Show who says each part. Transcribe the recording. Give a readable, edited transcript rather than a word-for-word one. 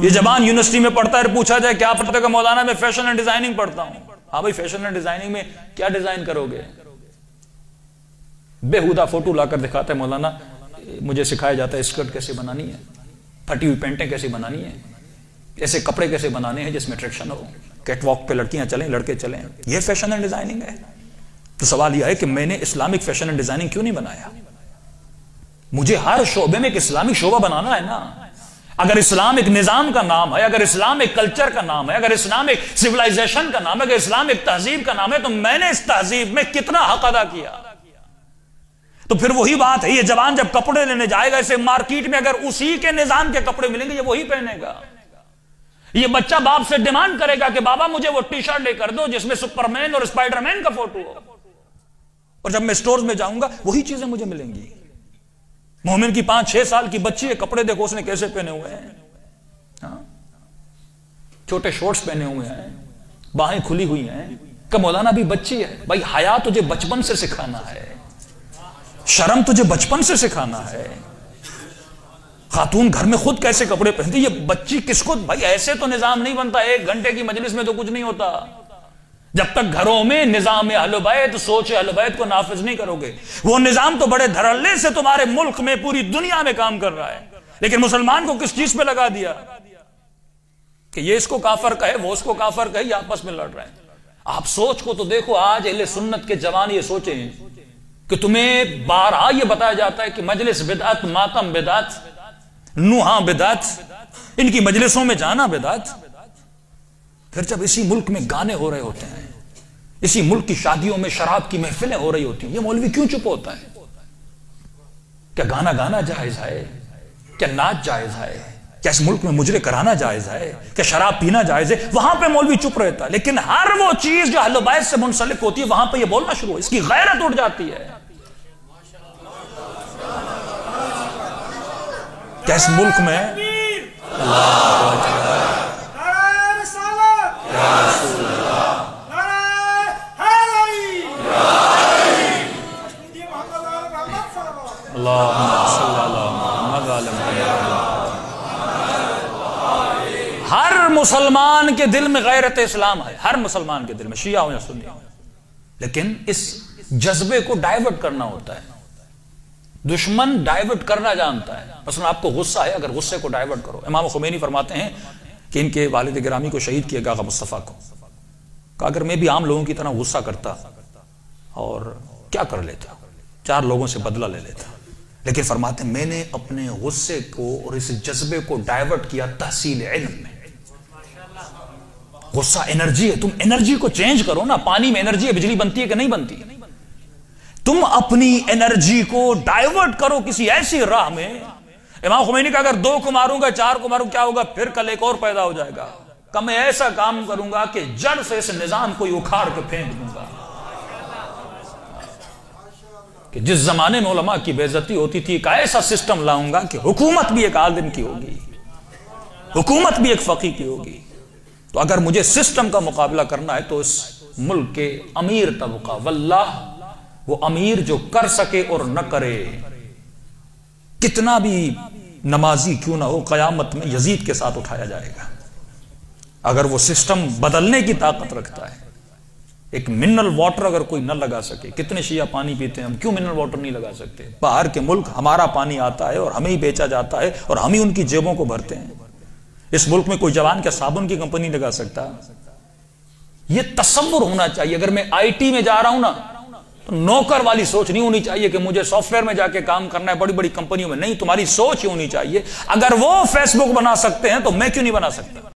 Speaker 1: یہ جوان یونیورسٹی میں پڑھتا ہے، پوچھا جائے کیا پڑھتے کہ مولانا میں فیشن اینڈ ڈیزائننگ پڑھتا ہوں۔ ہاں بھائی، فیشن اینڈ ڈیزائننگ میں کیا ڈیزائن کرو گے؟ بےہودہ فوٹو لا کر دکھاتا ہے مولانا، مجھے سکھایا جاتا ہے اسکرٹ کیسے بنانی ہے، پھٹی ہوئی پینٹیں کیسے بنانی ہے، ایسے کپڑے کیسے بنانے ہیں جس میں اٹریکشن ہو، کیٹ واک پہ لڑکیاں چلیں، لڑکے چلیں، یہ فیشن اینڈ ڈیزائننگ ہے۔ تو سوال یہ ہے کہ میں نے اسلامک فیشن اینڈ ڈیزائننگ کیوں نہیں بنایا؟ مجھے ہر شعبے میں ایک اسلامک شعبہ بنانا ہے نا۔ اگر اسلام ایک نظام کا نام ہے، اگر اسلام ایک کلچر کا نام ہے، اگر اسلام ایک سیولائزیشن کا نام ہے، اگر اسلام ایک تہذیب کا نام ہے، تو میں نے اس تہذیب میں کتنا حق ادا کیا؟ تو پھر وہی بات ہے، یہ جوان جب کپڑے لینے جائے گا، اسے مارکیٹ میں اگر اسی کے نظام کے کپڑے ملیں گے، یہ وہی پہنے گا۔ یہ بچہ باپ سے ڈیمانڈ کرے گا کہ بابا مجھے وہ ٹی شرٹ لے کر دو جس میں سپرمین اور اسپائڈر مین کا فوٹو ہو، اور جب میں سٹورز میں جاؤں گا وہی چیزیں مجھے ملیں گی۔ مومن کی 5-6 سال کی بچی ہے، کپڑے دیکھو اس نے کیسے پہنے ہوئے ہیں، چھوٹے شورٹس پہنے ہوئے ہیں، باہیں کھلی ہوئی ہیں، کہ مولانا بھی بچی ہے۔ بھائی حیا تجھے بچپن سے سکھانا ہے، شرم تجھے بچپن سے سکھانا ہے۔ خاتون گھر میں خود کیسے کپڑے پہنتی، یہ بچی کس کو؟ بھائی ایسے تو نظام نہیں بنتا، 1 گھنٹے کی مجلس میں تو کچھ نہیں ہوتا۔ جب تک گھروں میں نظام اہل بیت، سوچ اہل بیت کو نافذ نہیں کرو گے، وہ نظام تو بڑے دھڑلے سے تمہارے ملک میں پوری دنیا میں کام کر رہا ہے، لیکن مسلمان کو کس چیز پہ لگا دیا کہ یہ اس کو کافر کہے، وہ اس کو کافر کہے، یہ آپس میں لڑ رہے ہیں۔ آپ سوچ کو تو دیکھو، آج اہل سنت کے جوان یہ سوچیں کہ تمہیں بارہا یہ بتایا جاتا ہے کہ مجلس بدعت، ماتم بدعت، نوحہ بدعت، ان کی مجلسوں میں جانا بدعت۔ پھر جب اسی ملک میں گانے ہو رہے ہوتے ہیں، اسی ملک کی شادیوں میں شراب کی محفلیں ہو رہی ہوتی ہیں، یہ مولوی کیوں چپ ہوتا ہے؟ کیا گانا گانا جائز ہے؟ کیا ناچ جائز ہے؟ کیا اس ملک میں مجرے کرانا جائز ہے؟ کیا شراب پینا جائز ہے؟ وہاں پہ مولوی چپ رہتا ہے، لیکن ہر وہ چیز جو اہل بیت سے منسلک ہوتی ہے وہاں پہ یہ بولنا شروع ہو، اس کی غیرت اٹھ جاتی ہے۔ کیا اس ملک میں ہر مسلمان کے دل میں غیرت اسلام ہے، ہر مسلمان کے دل میں، شیعہ ہو یا سنی ہو، لیکن اس جذبے کو ڈائیورٹ کرنا ہوتا ہے۔ دشمن ڈائیورٹ کرنا جانتا ہے۔ مثلا آپ کو غصہ ہے، اگر غصے کو ڈائیورٹ کرو، امام خمینی فرماتے ہیں کہ ان کے والد گرامی کو شہید کیا گیا، آقا مصطفیٰ کو، کہ اگر میں بھی عام لوگوں کی طرح غصہ کرتا اور کیا کر لیتا، 4 لوگوں سے بدلہ لے لیتا، لیکن فرماتے ہیں میں نے اپنے غصے کو اور اس جذبے کو ڈائیورٹ کیا تحصیل علم میں۔ غصہ انرجی ہے، تم انرجی کو چینج کرو نا۔ پانی میں انرجی ہے، بجلی بنتی ہے کہ نہیں بنتی؟ تم اپنی انرجی کو ڈائیورٹ کرو کسی ایسی راہ میں۔ امام خمینی کا اگر 2 کو ماروں گا، 4 کو ماروں، کیا ہوگا؟ پھر کل ایک اور پیدا ہو جائے گا، کہ میں ایسا کام کروں گا کہ جڑ سے اس نظام کو اکھاڑ کے پھینک دوں گا۔ کہ جس زمانے میں علماء کی بے عزتی ہوتی تھی، ایک ایسا سسٹم لاؤں گا کہ حکومت بھی ایک عالم کی ہوگی، حکومت بھی ایک فقیہ کی ہوگی۔ تو اگر مجھے سسٹم کا مقابلہ کرنا ہے تو اس ملک کے امیر طبقہ، واللہ وہ امیر جو کر سکے اور نہ کرے، کتنا بھی نمازی کیوں نہ ہو، قیامت میں یزید کے ساتھ اٹھایا جائے گا۔ اگر وہ سسٹم بدلنے کی طاقت رکھتا ہے، ایک منرل واٹر اگر کوئی نہ لگا سکے، کتنے شیعہ پانی پیتے ہیں، ہم کیوں منرل واٹر نہیں لگا سکتے؟ باہر کے ملک ہمارا پانی آتا ہے اور ہمیں ہی بیچا جاتا ہے اور ہم ہی ان کی جیبوں کو بھرتے ہیں۔ اس ملک میں کوئی جوان کیا صابن کی کمپنی لگا سکتا؟ یہ تصور ہونا چاہیے۔ اگر میں آئی ٹی میں جا رہا ہوں نا، تو نوکر والی سوچ نہیں ہونی چاہیے کہ مجھے سافٹ ویئر میں جا کے کام کرنا ہے بڑی بڑی کمپنیوں میں، نہیں، تمہاری سوچ ہی ہونی چاہیے اگر وہ فیس بک بنا سکتے ہیں تو میں کیوں نہیں بنا سکتا؟